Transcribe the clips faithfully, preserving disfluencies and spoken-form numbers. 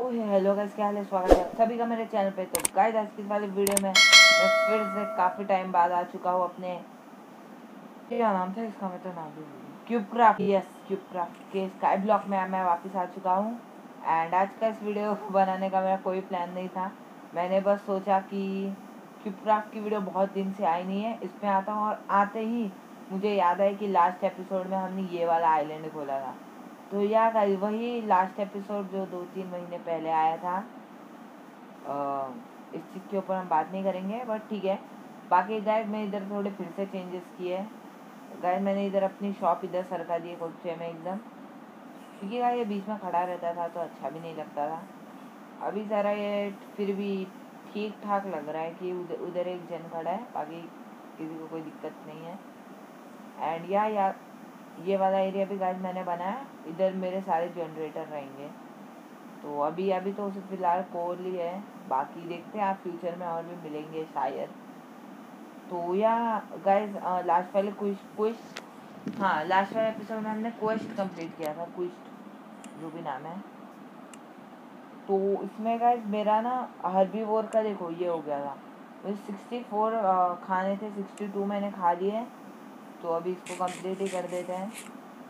Hello guys, क्या हाल है। स्वागत है सभी का मेरे चैनल पे। तो गाइस आज की वाली वीडियो में मैं फिर से काफ़ी टाइम बाद आ चुका हूँ अपने, क्या नाम था इसका, मैं तो नाम भी भूल गई, क्यूबक्राफ्ट। यस, क्यूबक्राफ्ट के स्काई ब्लॉक में मैं वापस आ चुका हूँ। एंड आज का इस वीडियो बनाने का मेरा कोई प्लान नहीं था। मैंने बस सोचा कि क्यूबक्राफ्ट की वीडियो बहुत दिन से आई नहीं है, इसमें आता हूँ। और आते ही मुझे याद है कि लास्ट एपिसोड में हमने ये वाला आइलैंड खोला था। तो या गाइस वही लास्ट एपिसोड जो दो तीन महीने पहले आया था। आ, इस चीज़ के ऊपर हम बात नहीं करेंगे, बट ठीक है। बाकी गाइस मैं इधर थोड़े फिर से चेंजेस किए। गाइस मैंने इधर अपनी शॉप इधर सरका दी कोचे में एकदम, क्योंकि गाइस ये बीच में खड़ा रहता था तो अच्छा भी नहीं लगता था। अभी ज़रा ये फिर भी ठीक ठाक लग रहा है कि उधर उधर एक जन खड़ा है, बाकी किसी को कोई दिक्कत नहीं है। एंड या या ये वाला एरिया भी गाइस मैंने बनाया, इधर मेरे सारे जनरेटर रहेंगे। तो अभी अभी तो उसे फ़िलहाल कोल ही है, बाकी देखते हैं आप फ्यूचर में और भी मिलेंगे शायद। तो या गाइस लास्ट वाले क्विस्ट क्विस्ट हाँ लास्ट वाले एपिसोड में हमने क्वेस्ट कंप्लीट किया था, क्विस्ट जो भी नाम है। तो इसमें गाइस मेरा ना हर्बीवोर का देखो ये हो गया था। मुझे सिक्सटी फोर खाने थे, सिक्सटी टू मैंने खा लिए। तो अभी इसको कंप्लीट ही कर देते हैं।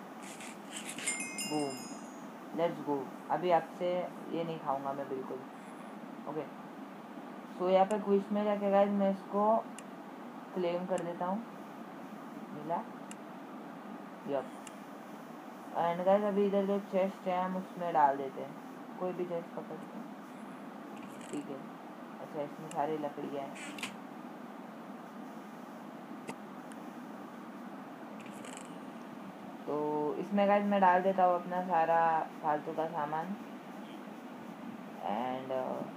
Boom, let's go. अभी आपसे ये नहीं खाऊंगा मैं बिल्कुल। ओके, सो यहाँ पे क्विज में जाके गाइस मैं इसको क्लेम कर देता हूँ। मिला, यप। एंड गाइस अभी इधर जो चेस्ट है हम उसमें डाल देते हैं, कोई भी चेस्ट पकड़ते हैं, ठीक है। अच्छा, इसमें सारी लकड़ियाँ हैं। तो इसमें गाइस मैं डाल देता हूँ अपना सारा फालतू का सामान। एंड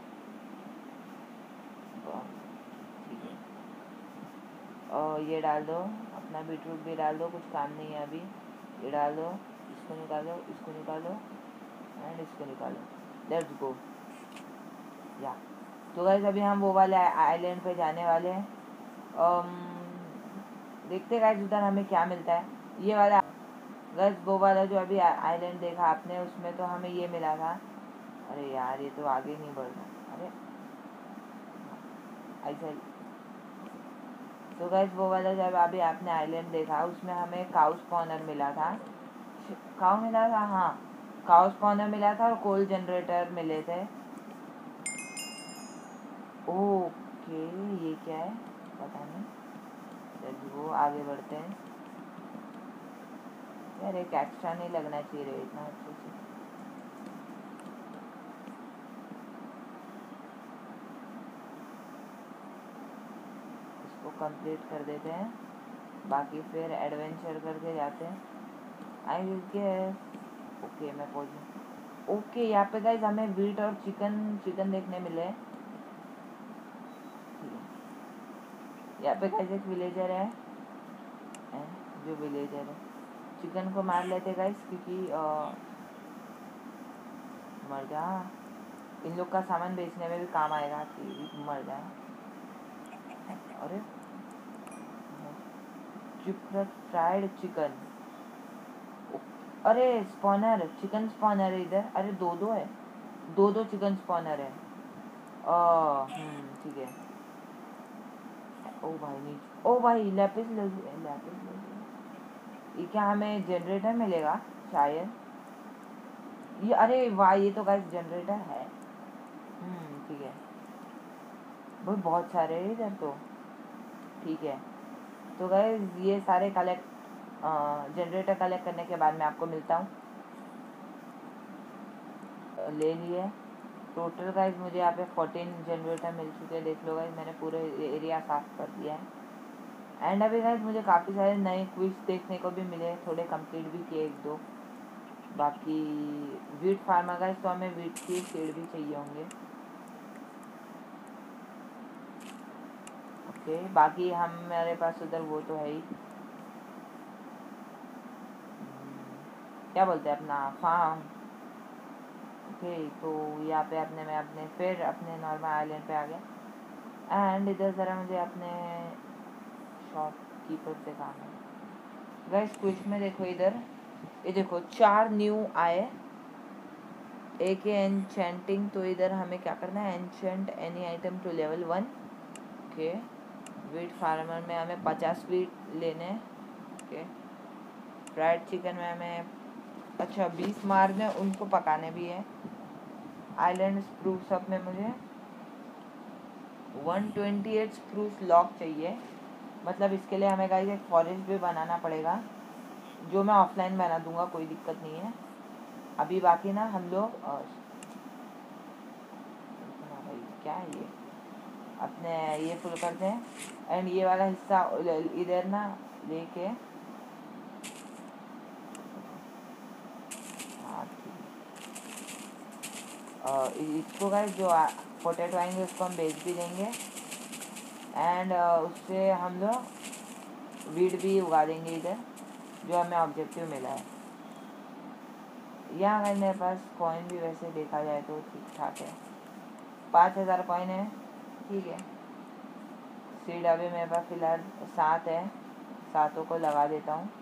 ठीक है, और ये डाल दो, अपना बीटरूट भी डाल दो, कुछ काम नहीं है अभी। ये डाल दो, इसको निकालो, इसको निकालो एंड इसको निकालो। लेट्स गो या। तो गाइस अभी हम वो वाले आइलैंड पे जाने वाले हैं। um, देखते गाइस उधर हमें क्या मिलता है। ये वाला गाइस वो वाला जो अभी आइलैंड देखा आपने, उसमें तो हमें ये मिला था। अरे यार ये तो आगे नहीं बढ़ रहा। अरे ऐसा। तो गाइस वो वाला जब अभी आपने आइलैंड देखा उसमें हमें काउ स्पॉनर मिला था। काउ मिला था, हाँ काउ स्पॉनर मिला था और कोल जनरेटर मिले थे। ओके, ये क्या है पता नहीं। चलिए वो आगे बढ़ते हैं। यार एक एक्स्ट्रा नहीं लगना चाहिए रे इतना अच्छे से। इसको कंप्लीट कर देते हैं, बाकी फिर एडवेंचर करके जाते हैं। आई गेस ओके मैं पहुँच। ओके यहाँ पे गाइस हमें वीट और चिकन चिकन देखने मिले। यहाँ पे गाइस एक विलेजर है, है जो विलेजर है। चिकन को मार लेते गाइस, क्योंकि आ, मर जा, इन लोग का सामान बेचने में भी काम आएगा कि मर जाए। अरे फ्राइड चिकन, अरे स्पॉनर चिकन स्पॉनर है इधर। अरे दो दो है, दो दो चिकन स्पॉनर है। हम्म ठीक है। ओ भाई नीचे, ओ भाई लैपिस लैपिस ये क्या हमें जनरेटर मिलेगा शायद ये। अरे वाह, ये तो गाइस जनरेटर है। हम्म ठीक है, वो बहुत सारे हैं इधर तो, ठीक है। तो गाइस ये सारे कलेक्ट जनरेटर कलेक्ट करने के बाद मैं आपको मिलता हूँ। ले लिए टोटल गाइस मुझे यहाँ पे फोर्टीन जनरेटर मिल चुके हैं। देख लो गाइस मैंने पूरे एरिया साफ कर दिया है। एंड अभी गाइस मुझे काफ़ी सारे नए क्विज देखने को भी मिले, थोड़े कंप्लीट भी किए एक दो। बाकी वीट फार्मा गाइस, तो हमें वीट की सीड भी चाहिए होंगे। ओके, बाकी हम मेरे पास उधर वो तो है ही, क्या बोलते हैं अपना फार्म। ओके, तो यहाँ पे अपने मैं अपने फिर अपने नॉर्मल आइलैंड पे आ गया। एंड इधर ज़रा मुझे अपने शॉपकीपर से काम है। गाइस क्विज में देखो इधर, ये देखो चार न्यू आए। एक है एनचेंटिंग, तो इधर हमें क्या करना है, enchant any item to level one. Okay, wheat farmer में हमें पचास वीट लेने हैं। ओके, फ्राइड चिकन में हमें अच्छा बीस मारने, उनको पकाने भी है। आइलैंड स्प्रूस अप में मुझे one twenty eight spruce log चाहिए। मतलब इसके लिए हमें गाइस एक फॉरेस्ट भी बनाना पड़ेगा, जो मैं ऑफलाइन बना दूंगा, कोई दिक्कत नहीं है। अभी बाकी ना हम लोग भाई क्या है ये, अपने ये फुल करते हैं एंड ये वाला हिस्सा इधर ना लेके, हाँ इसको गाइस जो पोटैटो आएंगे उसको हम बेच भी देंगे एंड उससे हम लोग वीट भी उगा देंगे इधर, जो हमें ऑब्जेक्टिव मिला है। यहाँ अगर मेरे पास कॉइन भी वैसे देखा जाए तो ठीक ठाक है, पाँच हज़ार कॉइन है, ठीक है। सीड अभी मेरे पास फिलहाल सात है, सातों को लगा देता हूँ।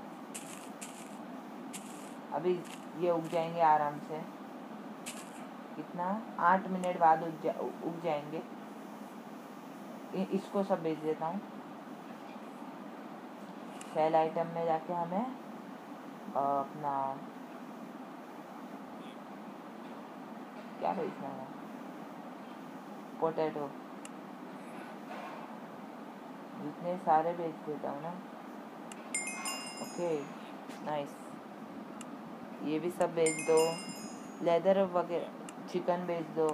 अभी ये उग जाएंगे आराम से, कितना आठ मिनट बाद उग जा उग जाएंगे। इसको सब बेच देता हूँ। सेल आइटम में जाके हमें अपना क्या बेचना है, पोटैटो, जितने सारे बेच देता हूँ ना। ओके नाइस, ये भी सब बेच दो, लेदर वगैरह, चिकन बेच दो,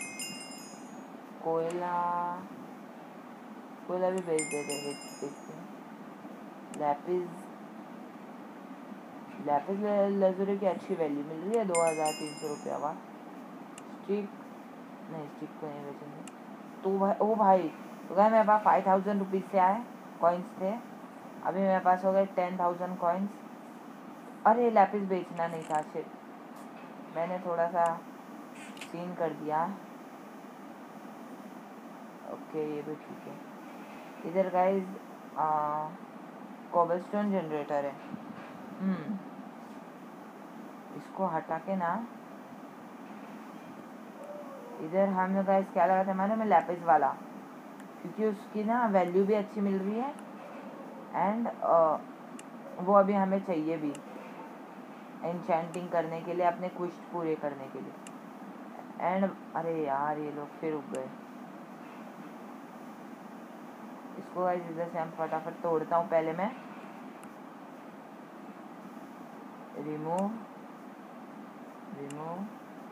कोयला कोयला भी बेच देते बेचते लैपिस लैपिस लजुरी की अच्छी वैल्यू मिल रही है, दो हज़ार तीन सौ रुपया का। स्टिक नहीं, स्टिक को नहीं बेचेंगे तो भाई, ओ भाई तो क्या मेरे पास फाइव थाउजेंड रुपीज़ से आए कॉइन्स थे, अभी मेरे पास हो गए टेन थाउजेंड कॉइन्स। अरे लैपिस बेचना नहीं था, शिट, मैंने थोड़ा सा सीन कर दिया। ओके ये भी ठीक है। इधर गाइस कोबलस्टोन जनरेटर है, हम्म इसको हटा के ना इधर हम गाइस क्या लगाते हैं मालूम है, लैपिस वाला, क्योंकि उसकी ना वैल्यू भी अच्छी मिल रही है एंड वो अभी हमें चाहिए भी एन्चेंटिंग करने के लिए, अपने क्वेस्ट पूरे करने के लिए। एंड अरे यार ये लोग फिर उग गए, इसको गाइस इधर से हम फटाफट तोड़ता हूँ पहले मैं, remove remove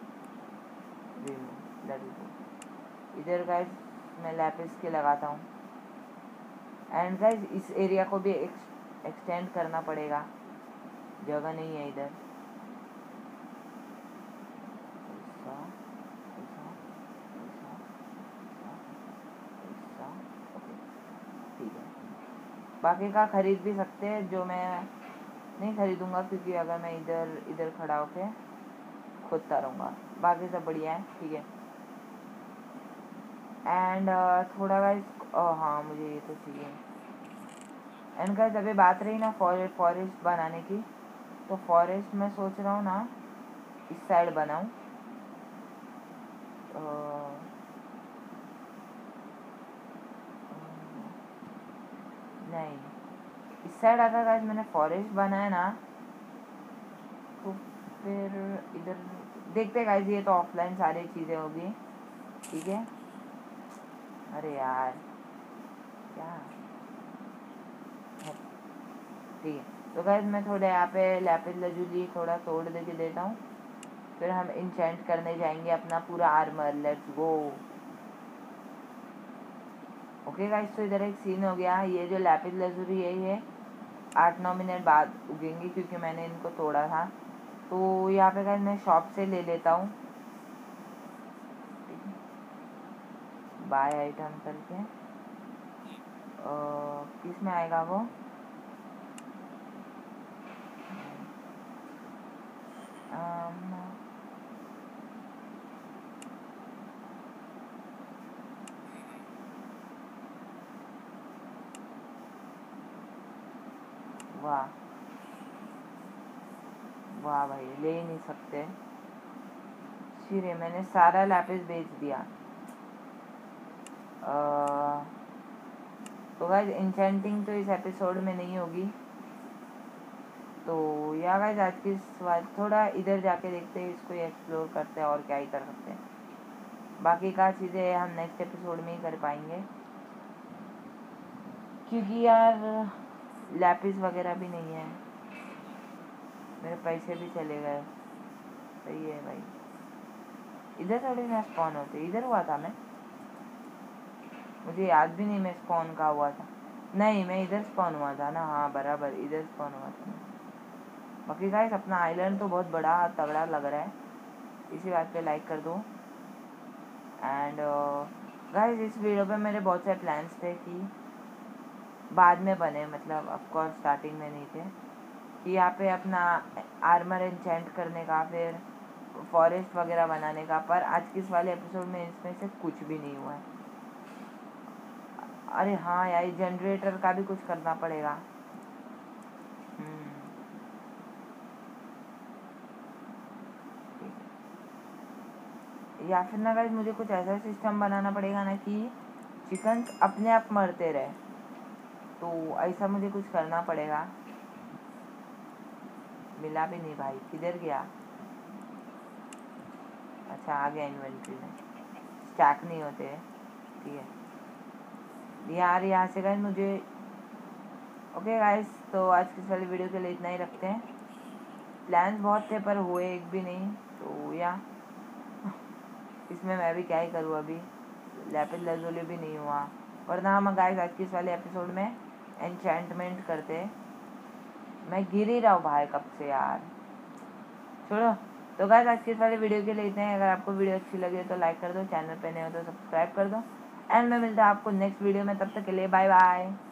remove let it go. इधर गाइस मैं लैपिस के लगाता हूँ एंड गाइस इस एरिया को भी एक्सटेंड करना पड़ेगा, जगह नहीं है इधर। ऐसा ऐसा ऐसा ऐसा ओके ठीक है। बाकी का खरीद भी सकते हैं, जो मैं नहीं खरीदूंगा क्योंकि अगर मैं इधर इधर खड़ा होके खोदता रहूँगा। बाकी सब बढ़िया है, ठीक है। एंड uh, थोड़ा गाइस uh, हाँ मुझे ये तो चाहिए। एंड गाइस अभी बात रही ना फॉरेस्ट फॉरेस्ट बनाने की, तो फॉरेस्ट मैं सोच रहा हूँ ना इस साइड बनाऊँ, uh, नहीं इस साइड अगर गाइस मैंने फॉरेस्ट बनाया ना तो फिर इधर देखते गाइस, ये तो ऑफलाइन सारी चीज़ें होगी, ठीक है। अरे यार क्या, ठीक है। तो गाइस मैं थोड़ा यहाँ पे लैपिस लजुली थोड़ा तोड़ दे के देता हूँ, फिर हम इंचेंट करने जाएंगे अपना पूरा armour, let's go. Okay guys, तो इधर एक सीन हो गया, ये जो लैपिस लजुली है ये आठ नौ मिनट बाद उगेंगी क्योंकि मैंने इनको तोड़ा था। तो यहाँ पे गाइस मैं शॉप से ले लेता हूँ, बाय आइटम करके, किस में आएगा वो, um, वाह वाह भाई ले ही नहीं सकते, ही रहे, मैंने सारा लैपिस बेच दिया। आ, तो गाइस इंचेंटिंग तो इस एपिसोड में नहीं होगी। तो या गाइस आज की बात थोड़ा इधर जाके देखते हैं, इसको एक्सप्लोर करते हैं और क्या ही कर सकते हैं। बाकी का चीज़ें हम नेक्स्ट एपिसोड में ही कर पाएंगे, क्योंकि यार लैपिस वगैरह भी नहीं है, मेरे पैसे भी चले गए। सही है भाई, इधर थोड़ी ना स्पॉन होते, इधर हुआ था मैं, मुझे याद भी नहीं मैं स्पॉन का हुआ था। नहीं, मैं इधर स्पॉन हुआ था ना, हाँ बराबर इधर स्पॉन हुआ था। बाकी गाइस अपना आइलैंड तो बहुत बड़ा तगड़ा लग रहा है, इसी बात पे लाइक कर दो। एंड गाइस इस वीडियो पे मेरे बहुत सारे प्लान्स थे कि बाद में बने, मतलब ऑफकोर्स स्टार्टिंग में नहीं थे, कि यहाँ पे अपना आर्मर एन्चेंट करने का, फिर फॉरेस्ट वगैरह बनाने का, पर आज के इस वाले एपिसोड में इसमें से कुछ भी नहीं हुआ है। अरे हाँ यार, जनरेटर का भी कुछ करना पड़ेगा। या फिर ना गाइस मुझे कुछ ऐसा सिस्टम बनाना पड़ेगा ना कि चिकन्स अपने आप मरते रहे, तो ऐसा मुझे कुछ करना पड़ेगा। मिला भी नहीं भाई, किधर गया? अच्छा आ गया इन्वेंट्री में, स्टैक नहीं होते, ठीक है यार। यहाँ से गाइस मुझे ओके गाइस, तो आज की वाली वीडियो के लिए इतना ही रखते हैं। प्लान्स बहुत थे पर हुए एक भी नहीं, तो या इसमें मैं भी क्या ही करूँ, अभी लैपिस लाजुली भी नहीं हुआ, वरना हम गाइस आज की इस वाले एपिसोड में एन्चेंटमेंट करते। मैं गिर ही रहा हूँ भाई कब से यार, छोड़ो। तो गाइस आज की इस वाली वीडियो के लिए इतना ही। अगर आपको वीडियो अच्छी लगे तो लाइक कर दो, चैनल पे नए हो तो सब्सक्राइब कर दो, एंड मैं मिलता हूँ आपको नेक्स्ट वीडियो में। तब तक के लिए बाय बाय।